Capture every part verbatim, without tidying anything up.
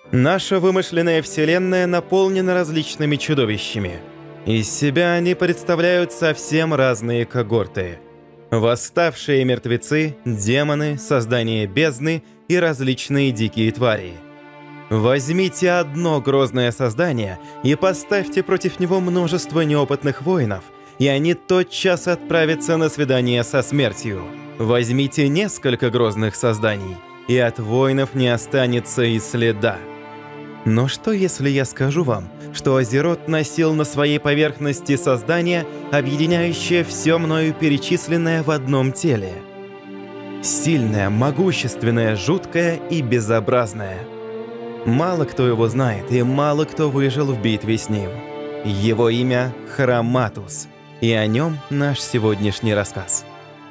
Наша вымышленная вселенная наполнена различными чудовищами. Из себя они представляют совсем разные когорты. Восставшие мертвецы, демоны, создания бездны и различные дикие твари. Возьмите одно грозное создание и поставьте против него множество неопытных воинов, и они тотчас отправятся на свидание со смертью. Возьмите несколько грозных созданий, и от воинов не останется и следа. Но что если я скажу вам, что Азерот носил на своей поверхности создание, объединяющее все мною перечисленное в одном теле? Сильное, могущественное, жуткое и безобразное. Мало кто его знает, и мало кто выжил в битве с ним. Его имя Хроматус, и о нем наш сегодняшний рассказ.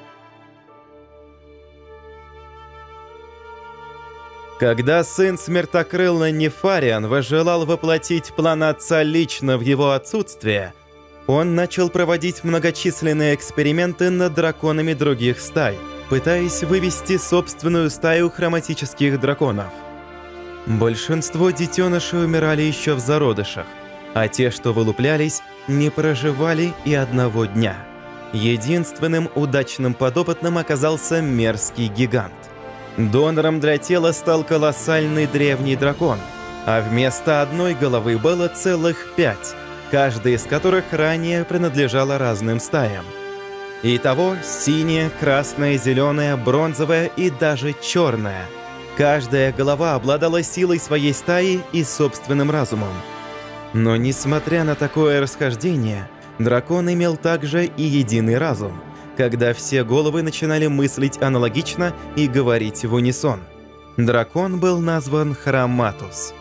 Когда сын Смертокрыла Нефариан возжелал воплотить план отца лично в его отсутствие, он начал проводить многочисленные эксперименты над драконами других стай, пытаясь вывести собственную стаю хроматических драконов. Большинство детенышей умирали еще в зародышах, а те, что вылуплялись, не проживали и одного дня. Единственным удачным подопытным оказался мерзкий гигант. Донором для тела стал колоссальный древний дракон, а вместо одной головы было целых пять, каждая из которых ранее принадлежала разным стаям. Итого синяя, красная, зеленая, бронзовая и даже черная. Каждая голова обладала силой своей стаи и собственным разумом. Но несмотря на такое расхождение, дракон имел также и единый разум, когда все головы начинали мыслить аналогично и говорить в унисон. Дракон был назван Хроматус.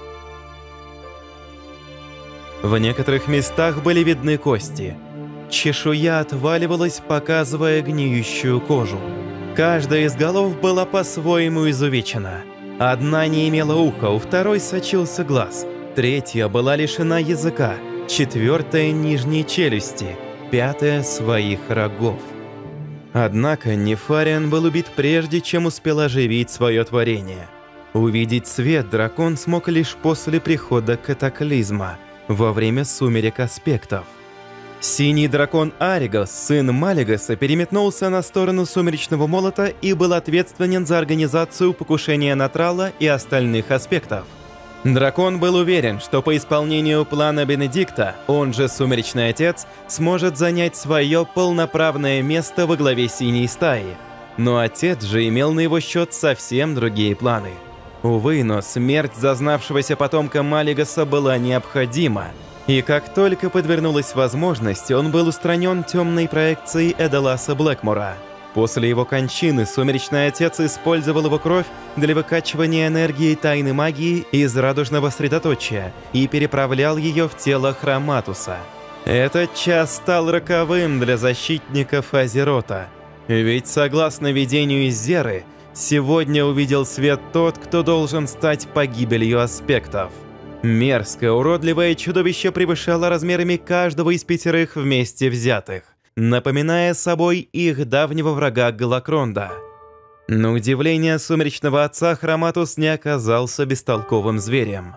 В некоторых местах были видны кости. Чешуя отваливалась, показывая гниющую кожу. Каждая из голов была по-своему изувечена. Одна не имела уха, у второй сочился глаз, третья была лишена языка, четвертая — нижней челюсти, пятая — своих рогов. Однако Нефариан был убит прежде, чем успел оживить свое творение. Увидеть свет дракон смог лишь после прихода катаклизма, во время сумерек аспектов. Синий дракон Аригос, сын Малигаса, переметнулся на сторону Сумеречного Молота и был ответственен за организацию покушения на Тралла и остальных аспектов. Дракон был уверен, что по исполнению плана Бенедикта, он же Сумеречный Отец, сможет занять свое полноправное место во главе Синей стаи. Но Отец же имел на его счет совсем другие планы. Увы, но смерть зазнавшегося потомка Малигаса была необходима, и как только подвернулась возможность, он был устранен темной проекцией Эдаласа Блэкмора. После его кончины Сумеречный Отец использовал его кровь для выкачивания энергии тайной магии из радужного средоточия и переправлял ее в тело Хроматуса. Этот час стал роковым для защитников Азерота, ведь, согласно видению из Зеры, сегодня увидел свет тот, кто должен стать погибелью аспектов. Мерзкое, уродливое чудовище превышало размерами каждого из пятерых вместе взятых, напоминая собой их давнего врага Галакронда. На удивление Сумеречного Отца, Хроматус не оказался бестолковым зверем.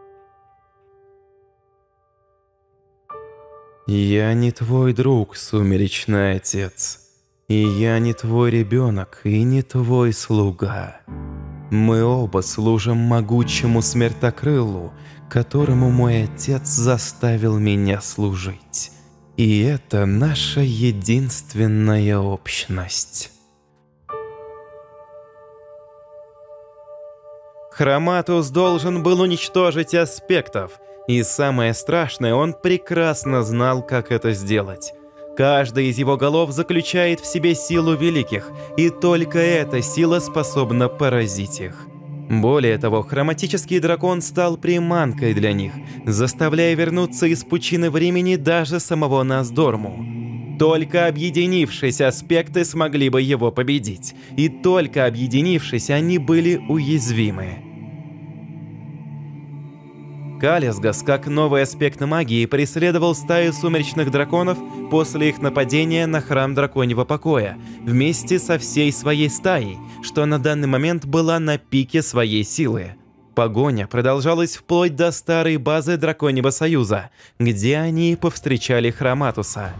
«Я не твой друг, Сумеречный Отец, и я не твой ребенок, и не твой слуга. Мы оба служим могучему Смертокрылу, которому мой отец заставил меня служить. И это наша единственная общность». Хроматус должен был уничтожить аспектов, и самое страшное, он прекрасно знал, как это сделать. Каждая из его голов заключает в себе силу великих, и только эта сила способна поразить их. Более того, хроматический дракон стал приманкой для них, заставляя вернуться из пучины времени даже самого Ноздорму. Только объединившись, аспекты смогли бы его победить, и только объединившись, они были уязвимы. Калисгас, как новый аспект магии, преследовал стаю сумеречных драконов после их нападения на храм Драконьего Покоя, вместе со всей своей стаей, что на данный момент была на пике своей силы. Погоня продолжалась вплоть до старой базы Драконьего Союза, где они повстречали Хроматуса.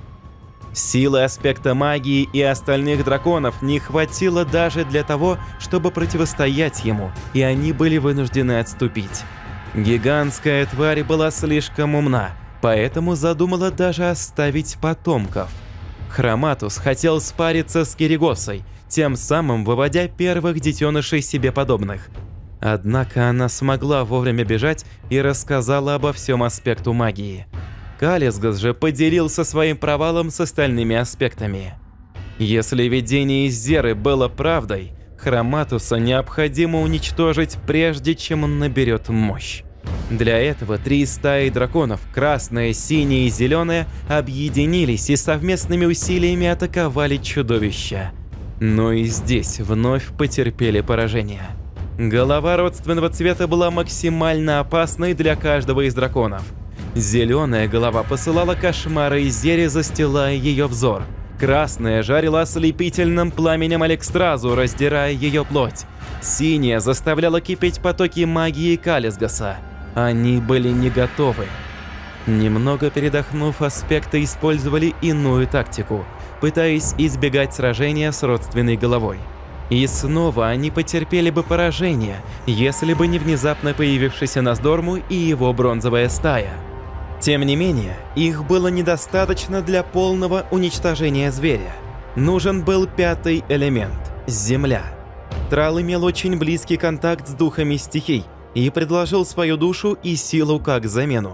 Силы аспекта магии и остальных драконов не хватило даже для того, чтобы противостоять ему, и они были вынуждены отступить. Гигантская тварь была слишком умна, поэтому задумала даже оставить потомков. Хроматус хотел спариться с Киригосой, тем самым выводя первых детенышей себе подобных. Однако она смогла вовремя бежать и рассказала обо всем аспекту магии. Калисгас же поделился своим провалом с остальными аспектами. Если видение из Зеры было правдой, Хроматуса необходимо уничтожить, прежде чем он наберет мощь. Для этого три стаи драконов, красная, синяя и зеленая, объединились и совместными усилиями атаковали чудовища. Но и здесь вновь потерпели поражение. Голова родственного цвета была максимально опасной для каждого из драконов. Зеленая голова посылала кошмары из Зери, застилая ее взор. Красная жарила ослепительным пламенем Алекстразу, раздирая ее плоть. Синяя заставляла кипеть потоки магии Калисгаса. Они были не готовы. Немного передохнув, аспекты использовали иную тактику, пытаясь избегать сражения с родственной головой. И снова они потерпели бы поражение, если бы не внезапно появившийся Ноздорму и его бронзовая стая. Тем не менее, их было недостаточно для полного уничтожения зверя. Нужен был пятый элемент – Земля. Трал имел очень близкий контакт с духами стихий и предложил свою душу и силу как замену.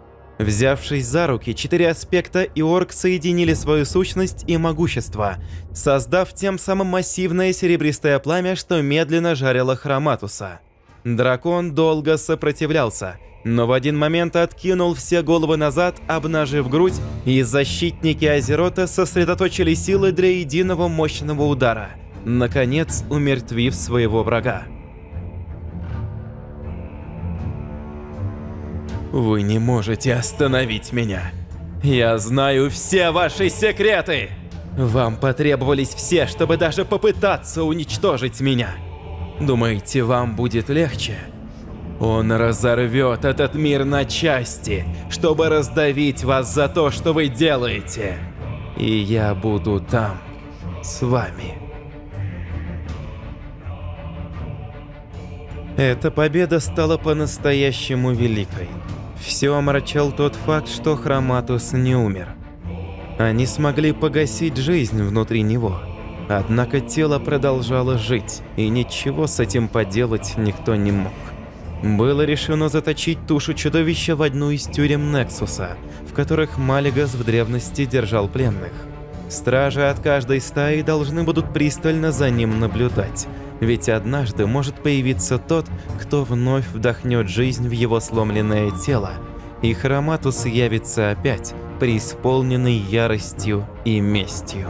Взявшись за руки, четыре аспекта и орк соединили свою сущность и могущество, создав тем самым массивное серебристое пламя, что медленно жарило Хроматуса. Дракон долго сопротивлялся, но в один момент откинул все головы назад, обнажив грудь, и защитники Азерота сосредоточили силы для единого мощного удара, наконец умертвив своего врага. Вы не можете остановить меня. Я знаю все ваши секреты. Вам потребовались все, чтобы даже попытаться уничтожить меня. Думаете, вам будет легче? Он разорвет этот мир на части, чтобы раздавить вас за то, что вы делаете. И я буду там, с вами. Эта победа стала по-настоящему великой. Все омрачал тот факт, что Хроматус не умер. Они смогли погасить жизнь внутри него. Однако тело продолжало жить, и ничего с этим поделать никто не мог. Было решено заточить тушу чудовища в одну из тюрем Нексуса, в которых Малигас в древности держал пленных. Стражи от каждой стаи должны будут пристально за ним наблюдать, ведь однажды может появиться тот, кто вновь вдохнет жизнь в его сломленное тело, и Хроматус явится опять, преисполненный яростью и местью.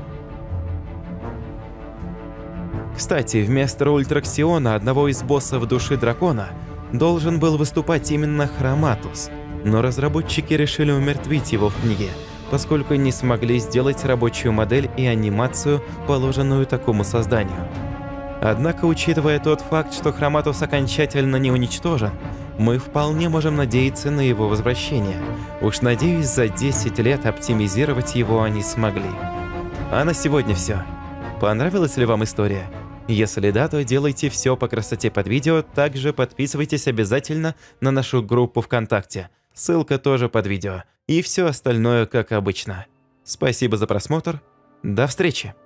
Кстати, вместо Ультраксиона, одного из боссов души дракона, должен был выступать именно Хроматус, но разработчики решили умертвить его в книге, поскольку не смогли сделать рабочую модель и анимацию, положенную такому созданию. Однако, учитывая тот факт, что Хроматус окончательно не уничтожен, мы вполне можем надеяться на его возвращение. Уж надеюсь, за десять лет оптимизировать его они смогли. А на сегодня все. Понравилась ли вам история? Если да, то делайте все по красоте под видео, также подписывайтесь обязательно на нашу группу ВКонтакте. Ссылка тоже под видео. И все остальное как обычно. Спасибо за просмотр. До встречи!